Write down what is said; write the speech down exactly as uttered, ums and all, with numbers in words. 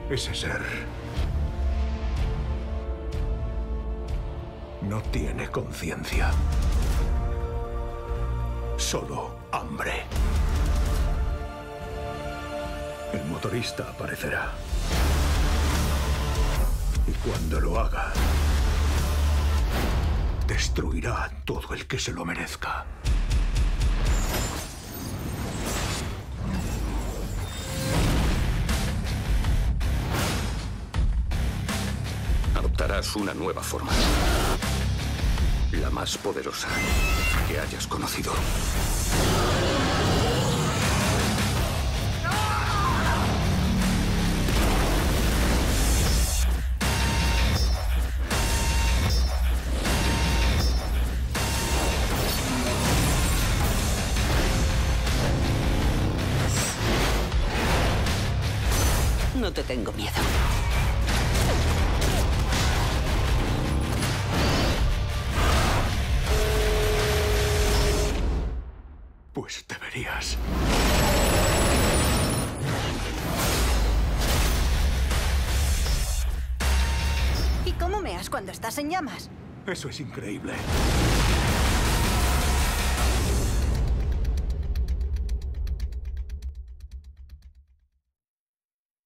Ese ser no tiene conciencia. Solo hambre. El motorista aparecerá. Y cuando lo haga, destruirá a todo el que se lo merezca. Adoptarás una nueva forma. La más poderosa que hayas conocido. No te tengo miedo. Pues deberías. ¿Y cómo meas cuando estás en llamas? Eso es increíble.